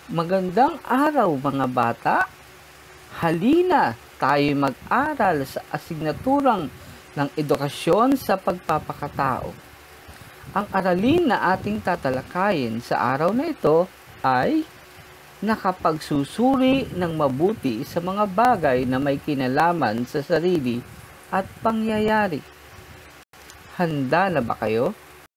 Magandang araw mga bata! Halina tayo mag-aral sa asignaturang ng edukasyon sa pagpapakatao. Ang aralin na ating tatalakayin sa araw na ito ay nakapagsusuri ng mabuti sa mga bagay na may kinalaman sa sarili at pangyayari. Handa na ba kayo?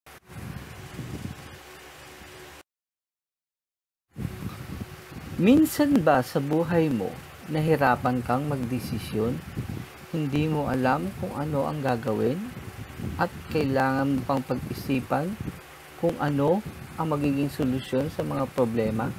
Minsan ba sa buhay mo, nahirapan kang magdesisyon? Hindi mo alam kung ano ang gagawin? At kailangan mo pang pag-isipan kung ano ang magiging solusyon sa mga problema?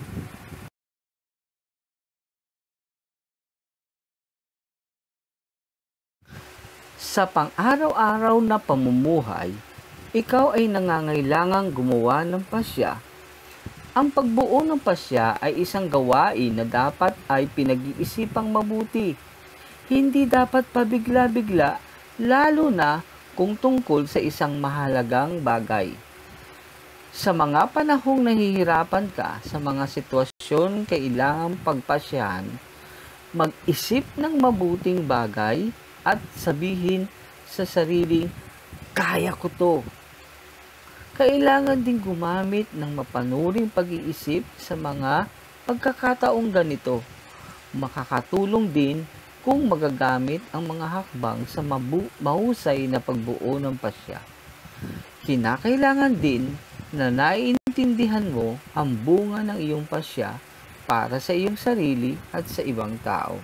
Sa pang-araw-araw na pamumuhay, ikaw ay nangangailangang gumawa ng pasya. Ang pagbuo ng pasya ay isang gawain na dapat ay pinag-iisipang mabuti. Hindi dapat pabigla-bigla, lalo na kung tungkol sa isang mahalagang bagay. Sa mga panahong nahihirapan ka sa mga sitwasyon kailangang pagpasyahan, mag-isip ng mabuting bagay at sabihin sa sarili, kaya ko to. Kailangan din gumamit ng mapanuring pag-iisip sa mga pagkakataong ganito. Makakatulong din kung magagamit ang mga hakbang sa mahusay na pagbuo ng pasya. Kinakailangan din na naiintindihan mo ang bunga ng iyong pasya para sa iyong sarili at sa ibang tao.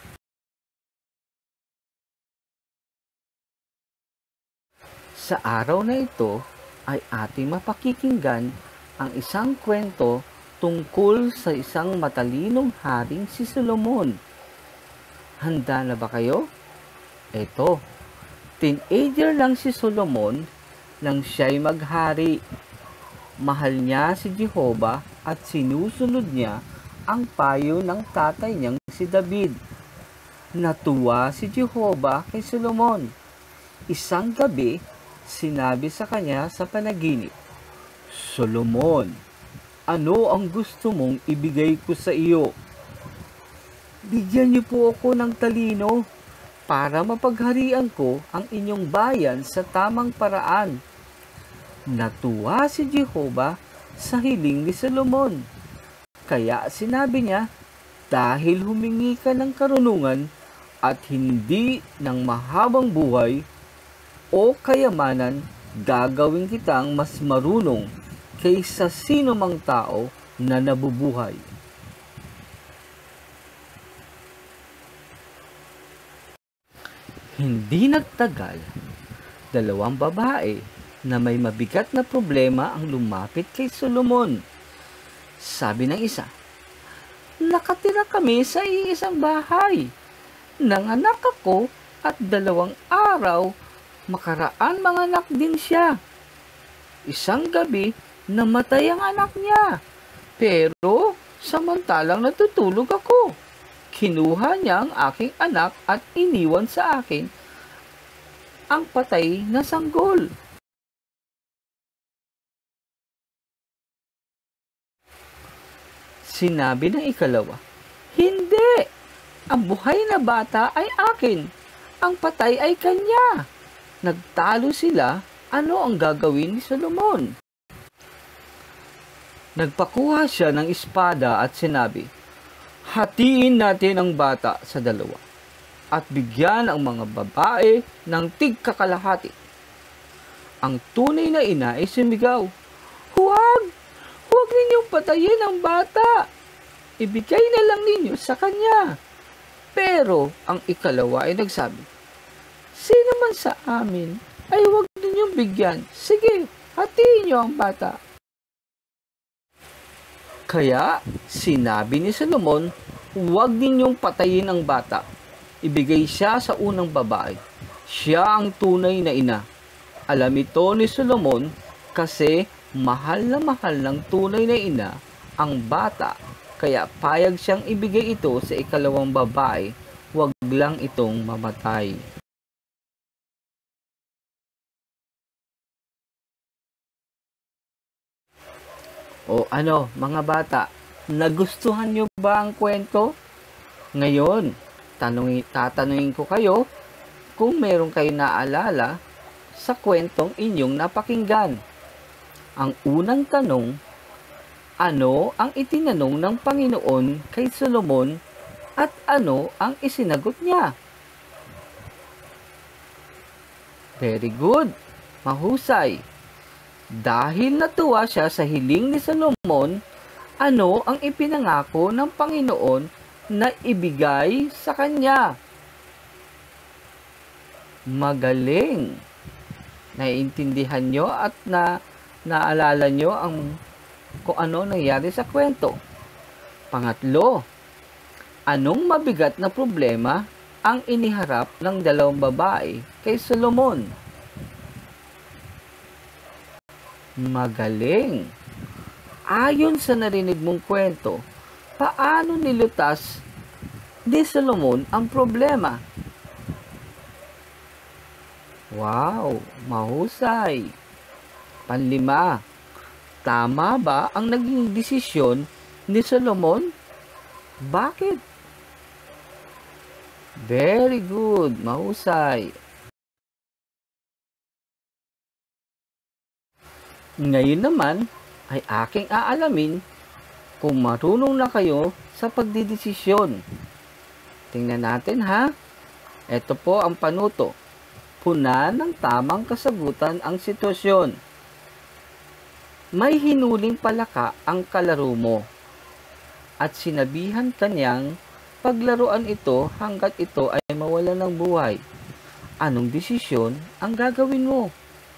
Sa araw na ito, ay ating mapakikinggan ang isang kwento tungkol sa isang matalinong haring si Solomon. Handa na ba kayo? Eto, teenager lang si Solomon nang siya'y maghari. Mahal niya si Jehovah at sinusunod niya ang payo ng tatay niyang si David. Natuwa si Jehovah kay Solomon. Isang gabi, sinabi sa kanya sa panaginip, Solomon, ano ang gusto mong ibigay ko sa iyo? Bigyan niyo po ako ng talino para mapagharian ko ang inyong bayan sa tamang paraan. Natuwa si Jehovah sa hiling ni Solomon. Kaya sinabi niya, dahil humingi ka ng karunungan at hindi ng mahabang buhay, o kayamanan, gagawin kitang mas marunong kaysa sino mang tao na nabubuhay. Hindi nagtagal, dalawang babae na may mabigat na problema ang lumapit kay Solomon. Sabi ng isa, nakatira kami sa iisang bahay. Nanganak ako at 2 araw makaraan manganak din siya. Isang gabi, namatay ang anak niya. Pero, samantalang natutulog ako. Kinuha niya ang aking anak at iniwan sa akin ang patay na sanggol. Sinabi ng ikalawa, hindi! Ang buhay na bata ay akin. Ang patay ay kanya. Nagtalo sila, ano ang gagawin ni Solomon? Nagpakuha siya ng espada at sinabi, hatiin natin ang bata sa 2 at bigyan ang mga babae ng tig-kakalahati. Ang tunay na ina ay sumigaw, huwag! Huwag ninyong patayin ang bata! Ibigay na lang ninyo sa kanya. Pero ang ikalawa ay nagsabi, sino man sa amin ay huwag ninyong bigyan. Sige, hatiin niyo ang bata. Kaya sinabi ni Solomon, huwag ninyong patayin ang bata. Ibigay siya sa unang babae. Siya ang tunay na ina. Alam ito ni Solomon kasi mahal ng tunay na ina ang bata. Kaya payag siyang ibigay ito sa ikalawang babae. Huwag lang itong mamatay. O ano, mga bata, Nagustuhan nyo ba ang kwento? Ngayon, tatanungin ko kayo kung meron kayo naalala sa kwentong inyong napakinggan. Ang unang tanong, ano ang itinanong ng Panginoon kay Solomon at ano ang isinagot niya? Very good. Mahusay. Dahil natuwa siya sa hiling ni Solomon, ano ang ipinangako ng Panginoon na ibigay sa kanya? Magaling. Naiintindihan nyo at naalala nyo kung ano nangyari sa kwento. Pangatlo, anong mabigat na problema ang iniharap ng dalawang babae kay Solomon? Magaling. Ayon sa narinig mong kwento, paano nilutas ni Solomon ang problema? Wow, mahusay. Panlima, tama ba ang naging desisyon ni Solomon? Bakit? Very good, mahusay. Ngayon naman ay aking aalamin kung marunong na kayo sa pagdidesisyon. Tingnan natin ha. Ito po ang panuto. Puna ng tamang kasagutan ang sitwasyon. May hinuling palaka ang kalaro mo at sinabihan kanyang paglaruan ito hanggat ito ay mawala ng buhay. Anong desisyon ang gagawin mo?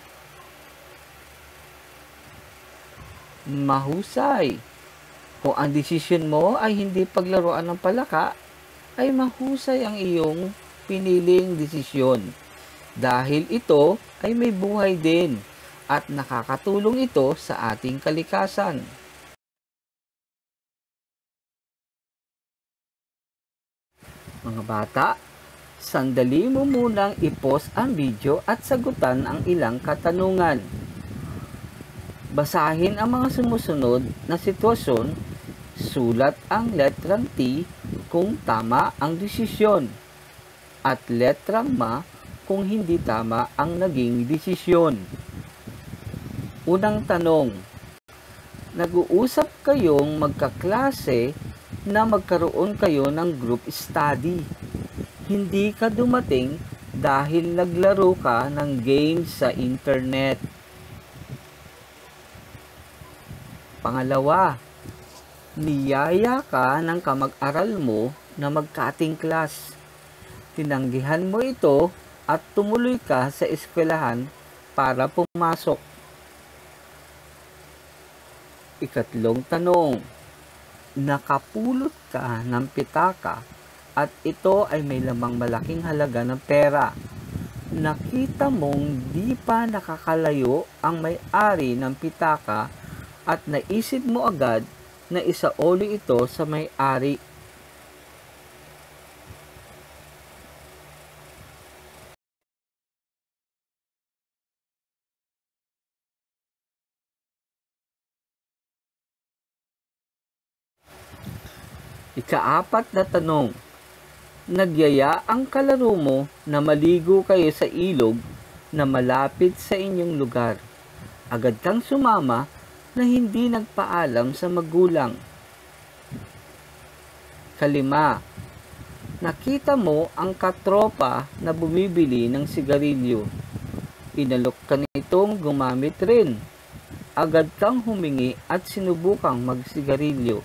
Mahusay. Kung ang desisyon mo ay hindi paglaruan ng palaka, ay mahusay ang iyong piniling desisyon. Dahil ito ay may buhay din at nakakatulong ito sa ating kalikasan. Mga bata, sandali mo munang i-pause ang video at sagutan ang ilang katanungan. Basahin ang mga sumusunod na sitwasyon, sulat ang letrang T kung tama ang desisyon at letrang M kung hindi tama ang naging desisyon. Unang tanong, nag-uusap kayong magkaklase na magkaroon kayo ng group study. Hindi ka dumating dahil naglaro ka ng games sa internet. Pangalawa, niyaya ka ng kamag-aral mo na mag-cutting class. Tinanggihan mo ito at tumuloy ka sa eskwelahan para pumasok. Ikatlong tanong, nakapulot ka ng pitaka at ito ay may lamang malaking halaga ng pera. Nakita mong di pa nakakalayo ang may-ari ng pitaka at naisip mo agad na isaoli ito sa may-ari. Ikaapat na tanong, nagyaya ang kalaro mo na maligo kayo sa ilog na malapit sa inyong lugar. Agad kang sumama na hindi nagpaalam sa magulang. Kalima, nakita mo ang katropa na bumibili ng sigarilyo. Inalok ka nitong gumamit rin. Agad kang humingi at sinubukang magsigarilyo.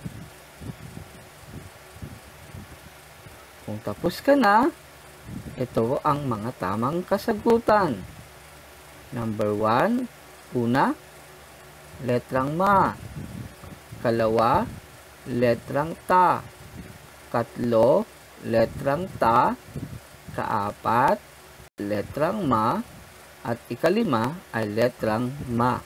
Kung tapos ka na, ito ang mga tamang kasagutan. Number 1, una, letrang ma. Kalawa, letrang ta. Katlo, letrang ta. Kaapat, letrang ma. At ikalima ay letrang ma.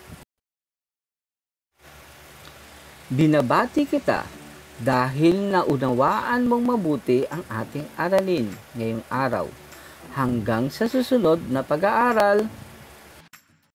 Binabati kita dahil naunawaan mong mabuti ang ating aralin ngayong araw. Hanggang sa susunod na pag-aaral.